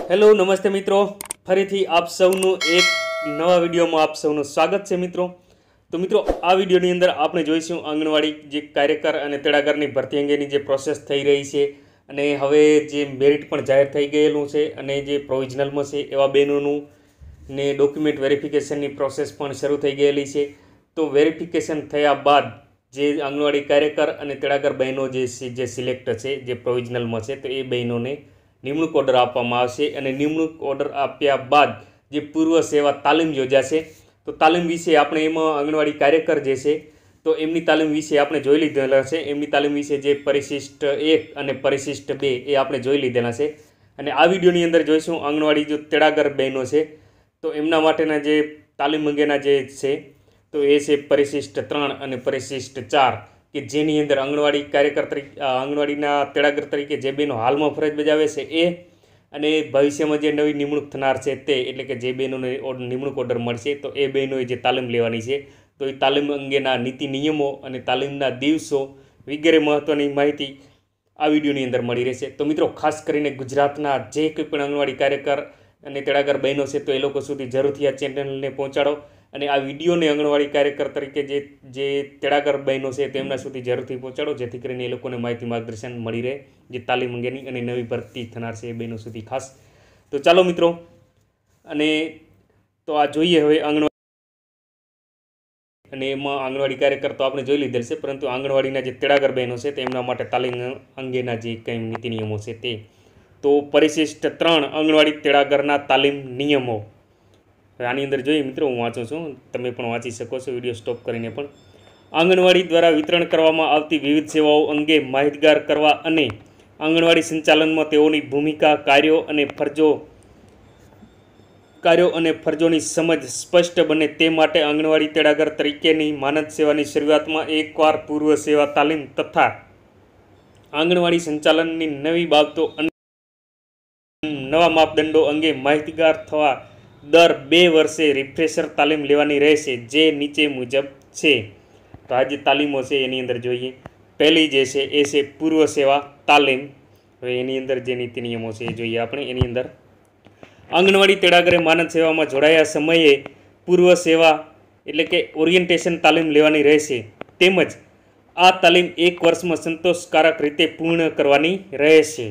Hello નમસ્તે મિત્રો, ફરીથી આપ સૌનું એક નવા વિડીયોમાં આપ સૌનું સ્વાગત છે મિત્રો। તો મિત્રો આ વિડીયોની અંદર આપણે જોઈશું આંગણવાડી જે કાર્યકર અને તેડાગરની ભરતી અંગેની જે પ્રોસેસ થઈ રહી છે અને હવે જે મેરિટ પણ જાહેર થઈ ગયેલું છે અને જે પ્રોવિઝનલમાં છે એવા બહેનોનું ને ડોક્યુમેન્ટ વેરિફિકેશનની પ્રોસેસ પણ શરૂ થઈ ગયેલી છે। તો વેરિફિકેશન થયા બાદ જે આંગણવાડી કાર્યકર અને તેડાગર બહેનો જે સિલેક્ટ છે જે પ્રોવિઝનલમાં છે તો એ બહેનોને નિમણૂક ઓર્ડર આપવામાં આવશે અને નિમણૂક ઓર્ડર આપ્યા બાદ જે પૂર્વ સેવા તાલીમ યોજાશે। તો તાલીમ વિશે આપણે એમાં આંગણવાડી કાર્યકર જે છે તો એમની તાલીમ વિશે આપણે જોઈ લીધેલા છે। એમની તાલીમ વિશે જે પરિશિષ્ટ 1 અને પરિશિષ્ટ 2 એ આપણે જોઈ લીધેલા છે અને આ વિડીયોની અંદર જોઈશું આંગણવાડી જો તેડાગર બહેનો છે તો એમના માટેના જે તાલીમ અંગેના જે છે તો એ છે પરિશિષ્ટ 3 અને પરિશિષ્ટ 4 કે જેની અંદર આંગણવાડી કાર્યકર તરીકે આંગણવાડીના તેડાગર તરીકે જે બહેનો હાલમાં ફરજ બજાવે છે એ અને ભવિષ્યમાં જે નવી નિમણૂક થનાર છે તે એટલે કે જે બહેનોને નિમણૂક ઓર્ડર મળશે તો એ બહેનોએ જે તાલીમ લેવાની છે તો એ તાલીમ અંગેના નીતિ નિયમો અને તાલીમના દિવસો વગેરે મહત્ત્વની માહિતી આ વિડીયોની અંદર મળી રહેશે। તો મિત્રો ખાસ કરીને ગુજરાતના જે કોઈ પણ આંગણવાડી કાર્યકર અને તેડાગર બહેનો છે તો એ લોકો સુધી જરૂરથી આ ચેનલને પહોંચાડો અને આ વિડીયોને આંગણવાડી કાર્યકર તરીકે જે તેડાગર બહેનો છે તેમના સુધી જરૂરથી પહોંચાડો જેથી કરીને એ લોકોને માહિતી માર્ગદર્શન મળી રહે જે તાલીમ અંગેની અને નવી ભરતી થનાર છે એ બહેનો સુધી ખાસ। તો ચાલો મિત્રો અને તો આ જોઈએ હવે આંગણવાડી અને એમાં આંગણવાડી કાર્યકર તો આપણે જોઈ લીધેલ છે પરંતુ આંગણવાડીના જે તેડાગર બહેનો છે તેમના માટે તાલીમ અંગેના જે કંઈ નીતિ નિયમો છે તે તો પરિશિષ્ટ 3 આંગણવાડી તેડાગરના તાલીમ નિયમો આની અંદર જોઈએ મિત્રો હું વાંચું છું, તમે પણ વાંચી શકો છો વિડીયો સ્ટોપ કરીને। પણ આંગણવાડી દ્વારા વિતરણ કરવામાં આવતી વિવિધ સેવાઓ અંગે માહિતગાર કરવા અને આંગણવાડી સંચાલનમાં તેઓની ભૂમિકા કાર્યો અને ફરજોની સમજ સ્પષ્ટ બને તે માટે આંગણવાડી તેડાગર તરીકેની માનદ સેવાની શરૂઆતમાં એકવાર પૂર્વ સેવા તાલીમ તથા આંગણવાડી સંચાલનની નવી બાબતો અને નવા માપદંડો અંગે માહિતગાર થવા દર 2 વર્ષે રિફ્રેશર તાલીમ લેવાની રહેશે જે નીચે મુજબ છે। તો આ જે તાલીમો છે એની અંદર જોઈએ પહેલી જે છે એ છે પૂર્વ સેવા તાલીમ। હવે એની અંદર જે નીતિ નિયમો છે એ જોઈએ આપણે। એની અંદર આંગણવાડી તેડાગરે માનદ સેવામાં જોડાયા સમયે પૂર્વ સેવા એટલે કે ઓરિએન્ટેશન તાલીમ લેવાની રહેશે તેમજ આ તાલીમ 1 વર્ષમાં સંતોષકારક રીતે પૂર્ણ કરવાની રહેશે।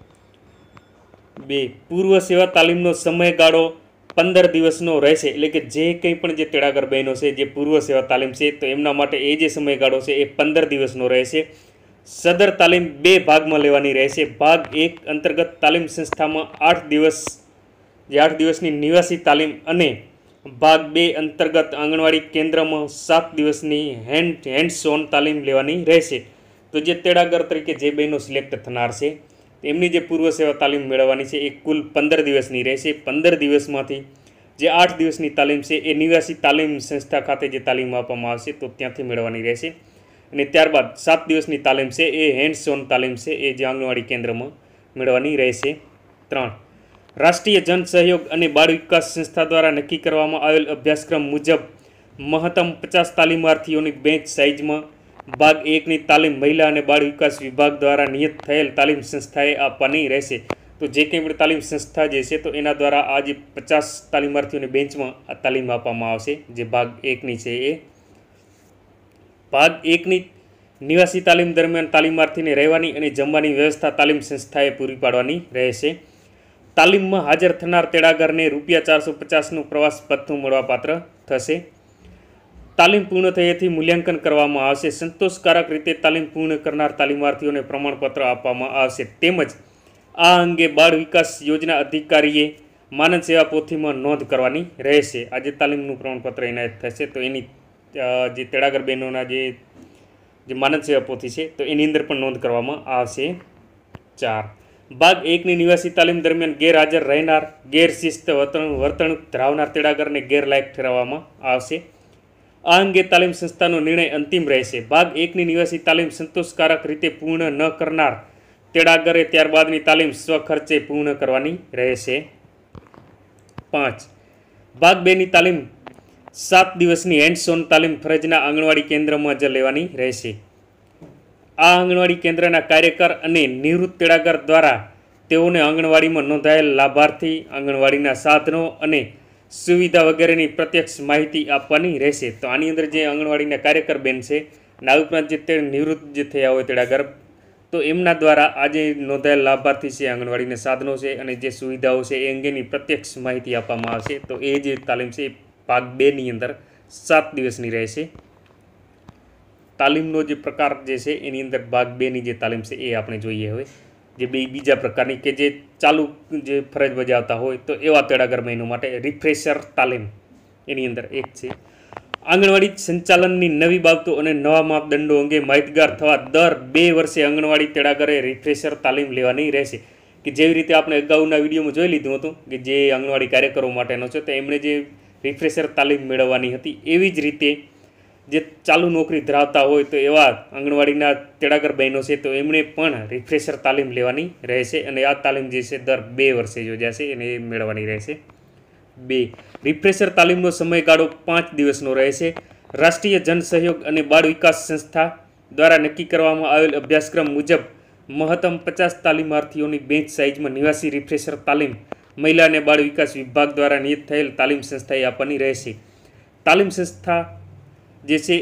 2 પૂર્વ સેવા તાલીમનો સમયગાળો 15 દિવસનો રહેશે એટલે કે જે કંઈ પણ જે તેડાગર બહેનો છે જે પૂર્વ સેવા તાલીમ છે તો એમના માટે એ જે સમયગાળો છે એ 15 દિવસનો રહેશે। સદર તાલીમ 2 ભાગમાં લેવાની રહેશે। ભાગ 1 અંતર્ગત તાલીમ સંસ્થામાં 8 દિવસ જે 8 દિવસની નિવાસી તાલીમ અને ભાગ 2 અંતર્ગત આંગણવાડી કેન્દ્રમાં 7 દિવસની હેન્ડ્સ ઓન તાલીમ લેવાની રહેશે। તો જે તેડાગર તરીકે જે બહેનો સિલેક્ટ થનાર છે એમની જે પૂર્વ સેવા તાલીમ મેળવવાની છે એ કુલ 15 દિવસની રહેશે। 15 દિવસમાંથી જે 8 દિવસની તાલીમ છે એ નિવાસી તાલીમ સંસ્થા ખાતે જે તાલીમ આપવામાં આવશે તો ત્યાંથી મેળવવાની રહેશે અને ત્યારબાદ 7 દિવસની તાલીમ છે એ હેન્ડ્સ ઓન તાલીમ છે એ જે આંગણવાડી કેન્દ્રમાં મેળવવાની રહેશે। 3 રાષ્ટ્રીય જન સહયોગ અને બાળ વિકાસ સંસ્થા દ્વારા નક્કી કરવામાં આવેલ અભ્યાસક્રમ મુજબ મહત્તમ 50 તાલીમાર્થીઓની બેન્ચ સાઇઝમાં ભાગ 1ની તાલીમ મહિલા અને બાળ વિકાસ વિભાગ દ્વારા નિયત થયેલ તાલીમ સંસ્થાએ આપવાની રહેશે। તો જે કંઈ પણ તાલીમ સંસ્થા જે છે તો એના દ્વારા આ જે 50 તાલીમાર્થીઓની બેન્ચમાં આ તાલીમ આપવામાં આવશે જે ભાગ 1ની છે એ ભાગ 1ની નિવાસી તાલીમ દરમિયાન તાલીમાર્થીને રહેવાની અને જમવાની વ્યવસ્થા તાલીમ સંસ્થાએ પૂરી પાડવાની રહેશે। તાલીમમાં હાજર થનાર તેડાગરને ₹450નું પ્રવાસ ભથ્થું મળવાપાત્ર થશે। તાલીમ પૂર્ણ થયેથી મૂલ્યાંકન કરવામાં આવશે। સંતોષકારક રીતે તાલીમ પૂર્ણ કરનાર તાલીમાર્થીઓને પ્રમાણપત્ર આપવામાં આવશે તેમજ આ અંગે બાળ વિકાસ યોજના અધિકારીએ માનદ સેવા પોથીમાં નોંધ કરવાની રહેશે। આજે તાલીમનું પ્રમાણપત્ર એનાયત થશે તો એની જે તેડાગર બહેનોના જે માનદ સેવા પોથી છે તો એની અંદર પણ નોંધ કરવામાં આવશે। 4 ભાગ 1ની નિવાસી તાલીમ દરમિયાન ગેરહાજર રહેનાર ગેરશિસ્ત વર્તણૂક ધરાવનાર તેડાગરને ગેરલાયક ઠેરવવામાં આવશે। આ અંગે તાલીમ સંસ્થાનો નિર્ણય અંતિમ રહેશે। ભાગ 1ની નિવાસી તાલીમ સંતોષકારક રીતે પૂર્ણ ન કરનાર તેડાગરે ત્યારબાદની તાલીમ સ્વખર્ચે પૂર્ણ કરવાની રહેશે। 5 ભાગ 2ની તાલીમ 7 દિવસની હેન્ડ્સ ઓન તાલીમ ફરજના આંગણવાડી કેન્દ્રમાં જ લેવાની રહેશે। આ આંગણવાડી કેન્દ્રના કાર્યકર અને નિવૃત્ત તેડાગર દ્વારા તેઓને આંગણવાડીમાં નોંધાયેલ લાભાર્થી, આંગણવાડીના સાધનો અને સુવિધા વગેરેની પ્રત્યક્ષ માહિતી આપવાની રહેશે. તો આની અંદર જે આંગણવાડીના કાર્યકર બેન છે અને આ ઉપરાંત જે તે નિવૃત્ત જે થયા હોય તેડાગર, તો એમના દ્વારા આજે નોંધાયેલ લાભાર્થી છે, આંગણવાડીના સાધનો છે અને જે સુવિધાઓ છે એ અંગેની પ્રત્યક્ષ માહિતી આપવામાં આવશે. તો એ જે તાલીમ છે એ ભાગ 2ની અંદર 7 દિવસની રહેશે. તાલીમનો જે પ્રકાર જે છે એની અંદર ભાગ 2ની જે તાલીમ છે એ આપણે જોઈએ. હવે જે બીજા પ્રકારની કે જે ચાલુ જે ફરજ બજાવતા હોય તો એવા તેડાગર બહેનો માટે રિફ્રેશર તાલીમ એની અંદર એક છે. આંગણવાડી સંચાલનની નવી બાબતો અને નવા માપદંડો અંગે માહિતગાર થવા દર 2 વર્ષે આંગણવાડી તેડાગરે રિફ્રેશર તાલીમ લેવાની રહેશે. કે જેવી રીતે આપણે અગાઉના વિડીયોમાં જોઈ લીધું હતું કે જે આંગણવાડી કાર્યકરો માટેનો છે તો એમણે જે રિફ્રેશર તાલીમ મેળવવાની હતી, એવી જ રીતે જે ચાલુ નોકરી ધરાવતા હોય તો એવા આંગણવાડીના તેડાગર બહેનો છે તો એમણે પણ રિફ્રેશર તાલીમ લેવાની રહેશે. અને આ તાલીમ જે છે દર 2 વર્ષે યોજાશે અને મેળવવાની રહેશે. 2. રિફ્રેશર તાલીમનો સમયગાળો 5 દિવસનો રહેશે. રાષ્ટ્રીય જન સહયોગ અને બાળ વિકાસ સંસ્થા દ્વારા નક્કી કરવામાં આવેલ અભ્યાસક્રમ મુજબ મહત્તમ 50 તાલીમાર્થીઓની બેન્ચ સાઇઝમાં નિવાસી રિફ્રેશર તાલીમ મહિલા અને બાળ વિકાસ વિભાગ દ્વારા નિયત થયેલ તાલીમ સંસ્થાએ આપવાની રહેશે. તાલીમ સંસ્થા જે છે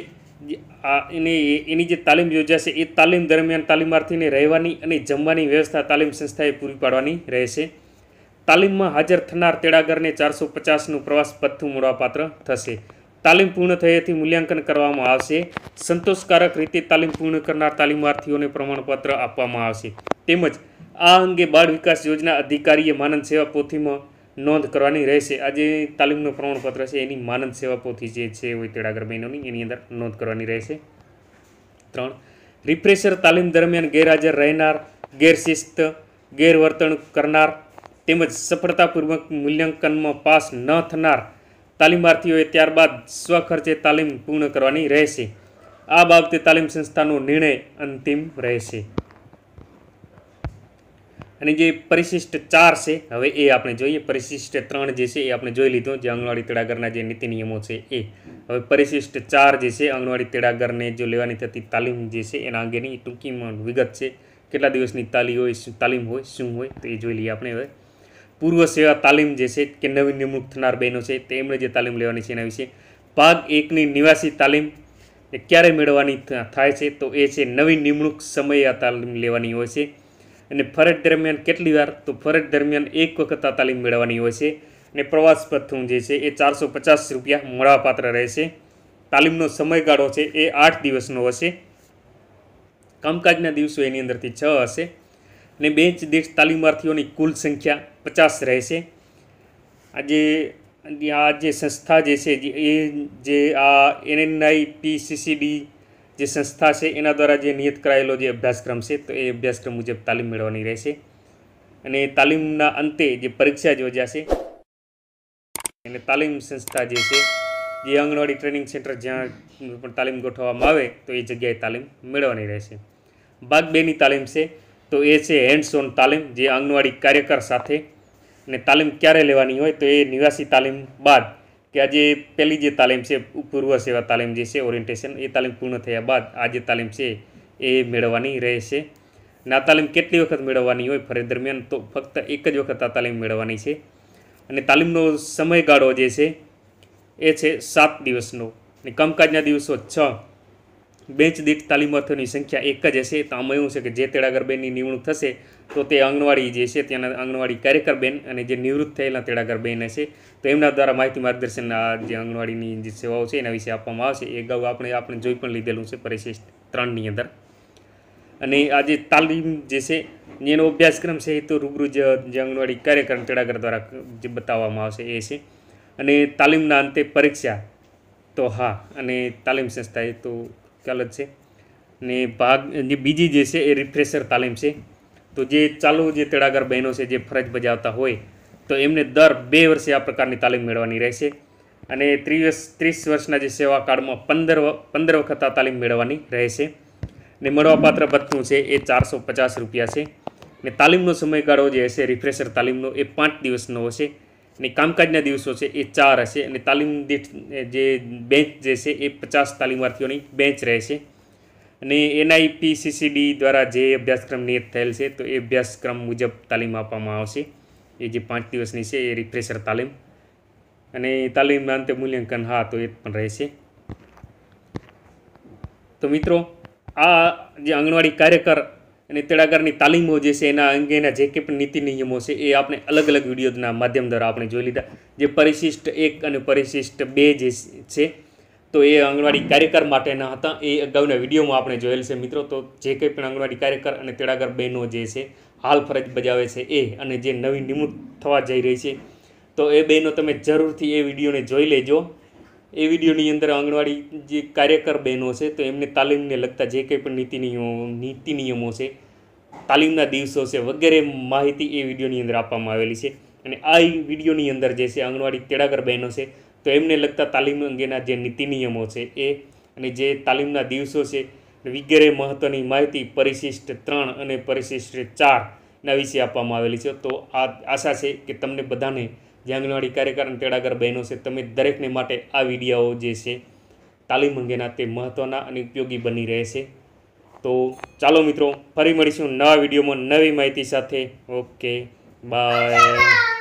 એની જે તાલીમ યોજાશે એ તાલીમ દરમિયાન તાલીમાર્થીને રહેવાની અને જમવાની વ્યવસ્થા તાલીમ સંસ્થાએ પૂરી પાડવાની રહેશે. તાલીમમાં હાજર થનાર તેડાગરને 450નું પ્રવાસ ભથ્થું મળવાપાત્ર થશે. તાલીમ પૂર્ણ થયેથી મૂલ્યાંકન કરવામાં આવશે. સંતોષકારક રીતે તાલીમ પૂર્ણ કરનાર તાલીમાર્થીઓને પ્રમાણપત્ર આપવામાં આવશે. તેમજ આ અંગે બાળ વિકાસ યોજના અધિકારીએ માનદ સેવા પોથીમાં નોંધ કરવાની રહેશે. આ જે તાલીમનું પ્રમાણપત્ર છે એની માનદ સેવા પોથી જે છે હોય તેડાગર બહેનોની એની અંદર નોંધ કરવાની રહેશે. 3. રિફ્રેશર તાલીમ દરમિયાન ગેરહાજર રહેનાર, ગેરશિસ્ત, ગેરવર્તણૂક કરનાર તેમજ સફળતાપૂર્વક મૂલ્યાંકનમાં પાસ ન થનાર તાલીમાર્થીઓએ ત્યારબાદ સ્વખર્ચે તાલીમ પૂર્ણ કરવાની રહેશે. આ બાબતે તાલીમ સંસ્થાનો નિર્ણય અંતિમ રહેશે. અને જે પરિશિષ્ટ 4 છે હવે એ આપણે જોઈએ. પરિશિષ્ટ 3 જે છે એ આપણે જોઈ લીધું, જે આંગણવાડી તેડાગરના જે નીતિ નિયમો છે એ. હવે પરિશિષ્ટ 4 જે છે આંગણવાડી તેડાગરને જો લેવાની થતી તાલીમ જે છે એના અંગેની ટૂંકીમાં વિગત છે. કેટલા દિવસની તાલીમ હોય, શું હોય તો એ જોઈ લઈએ આપણે. હવે પૂર્વ સેવા તાલીમ જે છે કે નવી નિમણૂક થનાર બહેનો છે તેમણે જે તાલીમ લેવાની છે એના વિશે. ભાગ 1ની નિવાસી તાલીમ એ ક્યારે મેળવવાની થાય છે તો એ છે નવી નિમણૂક સમયે આ તાલીમ લેવાની હોય છે. અને ફરજ દરમિયાન કેટલી વાર તો ફરજ દરમિયાન 1 વખત આ તાલીમ મેળવવાની હોય છે. અને પ્રવાસ ભથ્થું જે છે એ 450 રૂપિયા મળવાપાત્ર રહેશે. તાલીમનો સમયગાળો છે એ 8 દિવસનો હશે. કામકાજના દિવસો એની અંદરથી 6 હશે. અને બેન્ચ દીઠ તાલીમાર્થીઓની કુલ સંખ્યા 50 રહેશે. આ જે સંસ્થા જે છે એ જે આ NNIPCCD જે સંસ્થા છે એના દ્વારા જે નિયત કરાયેલો જે અભ્યાસક્રમ છે તો એ અભ્યાસક્રમ મુજબ તાલીમ મેળવવાની રહેશે. અને તાલીમના અંતે જે પરીક્ષા યોજાશે અને તાલીમ સંસ્થા જે છે જે આંગણવાડી ટ્રેનિંગ સેન્ટર જ્યાં પણ તાલીમ ગોઠવવામાં આવે તો એ જગ્યાએ તાલીમ મેળવવાની રહેશે. ભાગ 2ની તાલીમ છે તો એ છે હેન્ડ્સ ઓન તાલીમ, જે આંગણવાડી કાર્યકર સાથે. અને તાલીમ ક્યારે લેવાની હોય તો એ નિવાસી તાલીમ બાદ, કે આ જે પહેલી જે તાલીમ છે પૂર્વ સેવા તાલીમ જે છે ઓરિએન્ટેશન, એ તાલીમ પૂર્ણ થયા બાદ આ જે તાલીમ છે એ મેળવવાની રહેશે. અને આ તાલીમ કેટલી વખત મેળવવાની હોય ફરજ દરમિયાન તો ફક્ત 1 જ વખત આ તાલીમ મેળવવાની છે. અને તાલીમનો સમયગાળો જે છે એ છે 7 દિવસનો. અને કામકાજના દિવસો 6. બેન્ચ દીઠ તાલીમાર્થીઓની સંખ્યા 1 જ હશે. તો આમાં એવું છે કે જે તેડાગર બેનની નિમણૂક થશે તો તે આંગણવાડી જે છે ત્યાંના આંગણવાડી કાર્યકર બેન અને જે નિવૃત્ત થયેલા તેડાગર બેન હશે તો એમના દ્વારા માહિતી માર્ગદર્શન આ જે આંગણવાડીની જે સેવાઓ છે એના વિશે આપવામાં આવશે. એ અગાઉ આપણે જોઈ પણ લીધેલું છે પરિશિષ્ટ 3ની અંદર. અને આ જે તાલીમ જે છે એનો અભ્યાસક્રમ છે એ તો રૂબરૂ જે આંગણવાડી કાર્યકર તેડાગર દ્વારા જે બતાવવામાં આવશે એ છે. અને તાલીમના અંતે પરીક્ષા તો હા, અને તાલીમ સંસ્થાએ તો ખ્યાલ જ છે. ને ભાગ જે બીજી જે છે એ રિફ્રેશર તાલીમ છે. તો જે ચાલુ જે તેડાગર બહેનો છે જે ફરજ બજાવતા હોય તો એમને દર 2 વર્ષે આ પ્રકારની તાલીમ મેળવવાની રહેશે. અને 30 વર્ષના જે સેવા કાળમાં 15 વખત આ તાલીમ મેળવવાની રહેશે. ને મળવાપાત્ર ભથ્થું છે એ 450 રૂપિયા છે. ને તાલીમનો સમયગાળો જે હશે રિફ્રેશર તાલીમનો એ 5 દિવસનો હશે. અને કામકાજના દિવસો છે એ 4 હશે. અને તાલીમ દીઠ જે બેન્ચ જે છે એ 50 તાલીમાર્થીઓની બેન્ચ રહેશે. અને NIPCCD દ્વારા જે અભ્યાસક્રમ નિયત થયેલ છે તો એ અભ્યાસક્રમ મુજબ તાલીમ આપવામાં આવશે. એ જે 5 દિવસની છે એ રિફ્રેશર તાલીમ, અને તાલીમના અંતે મૂલ્યાંકન તો એ પણ રહેશે. તો મિત્રો, આ જે આંગણવાડી કાર્યકર અને તેડાગરની તાલીમો જે છે એના અંગેના જે કંઈ પણ નીતિ નિયમો છે એ આપણે અલગ અલગ વિડીયોના માધ્યમ દ્વારા આપણે જોઈ લીધા. જે પરિશિષ્ટ 1 અને પરિશિષ્ટ 2 જે છે તો એ આંગણવાડી કાર્યકર માટેના હતા. એ અગાઉના વિડીયોમાં આપણે જોયેલ છે મિત્રો. તો જે કંઈ પણ આંગણવાડી કાર્યકર અને તેડાગર બહેનો જે છે હાલ ફરજ બજાવે છે એ, અને જે નવી નિમણૂક થવા જઈ રહી છે તો એ બહેનો તમે જરૂરથી એ વિડીયોને જોઈ લેજો. એ વિડીયોની અંદર આંગણવાડી જે કાર્યકર બહેનો છે તો એમને તાલીમને લગતા જે કંઈ પણ નીતિ નિયમો છે, તાલીમના દિવસો છે વગેરે માહિતી એ વિડીયોની અંદર આપવામાં આવેલી છે. અને આ વિડીયોની અંદર જે છે આંગણવાડી તેડાગર બહેનો છે તો એમને લગતા તાલીમ અંગેના જે નીતિ નિયમો છે એ, અને જે તાલીમના દિવસો છે વગેરે મહત્ત્વની માહિતી પરિશિષ્ટ 3 અને પરિશિષ્ટ 4ના વિશે આપવામાં આવેલી છે. તો આ આશા છે કે તમને બધાને, જે આંગણવાડી કાર્યકર અને તેડાગર બહેનો છે, તમે દરેકને માટે આ વિડીયો જે છે તાલીમ અંગેના તે મહત્ત્વના અને ઉપયોગી બની રહેશે. તો ચાલો મિત્રો, ફરી મળીશું નવા વિડીયોમાં નવી માહિતી સાથે. Okay, by.